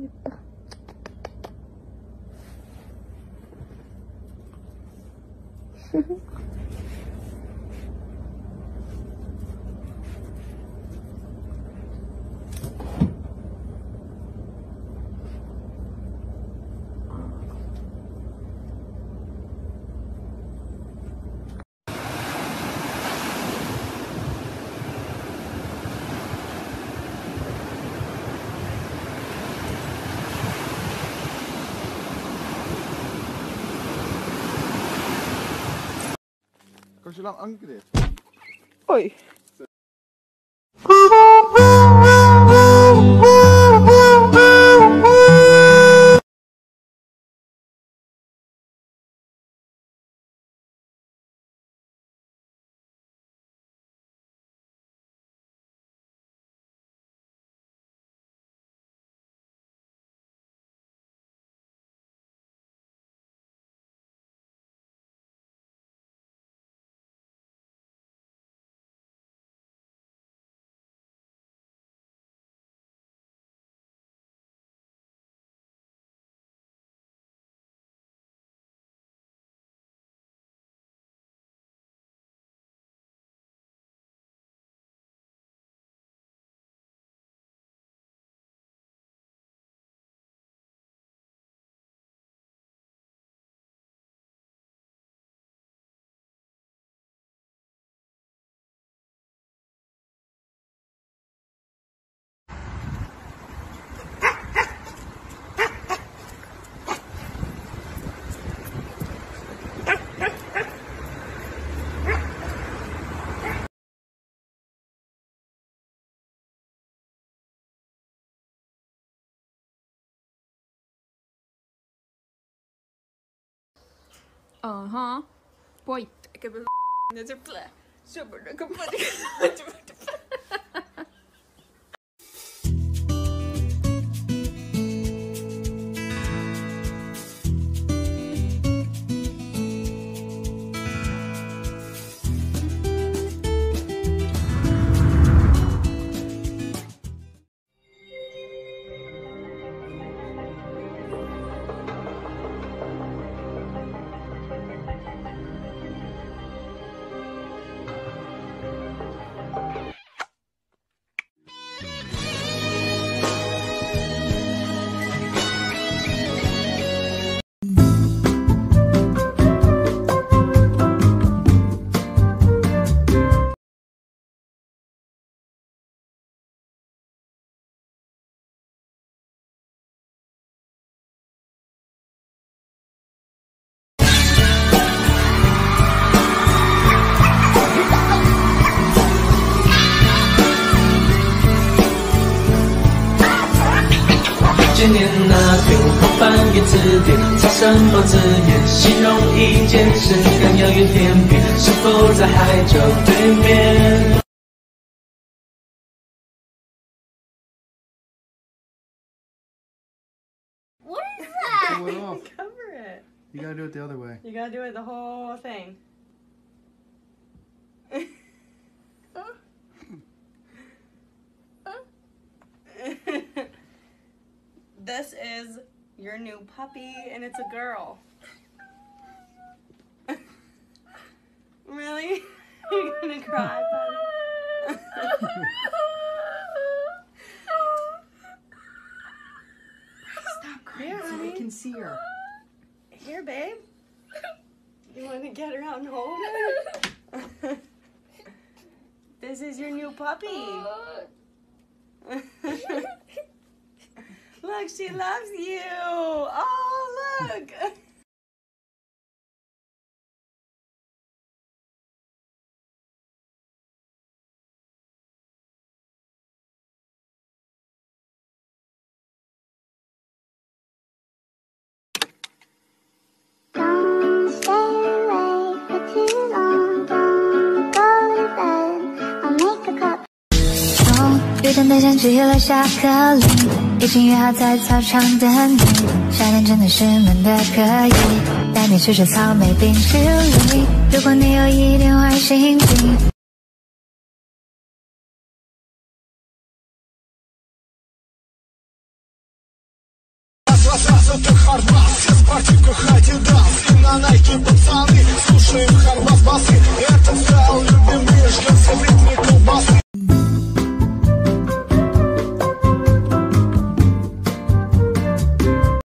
예뻐. Kan je lang ankeren? Oi. Aha. Pojt, ik heb een net een plek. Super, ik heb een 今年那天我翻阅字典，查什么字眼形容一件事，更遥远天边，是否在海角对面 What is that? Pull it off. Cover it. You gotta do it the other way. You gotta do it the whole thing. This is your new puppy, and it's a girl. Really? You're gonna cry, buddy? Stop crying Here, so honey. we can see her. Here, babe. You want to get her out and hold her? This is your new puppy. Look, she loves you. Oh, look. Don't stay awake for too long. Don't go to bed. I'll make a cup. 约定的相聚了下课铃，已经约好在操场等你。夏天真的是闷的可以，带你吃吃草莓冰淇淋。如果你有一点坏心情。 Арбат, все в спортивках один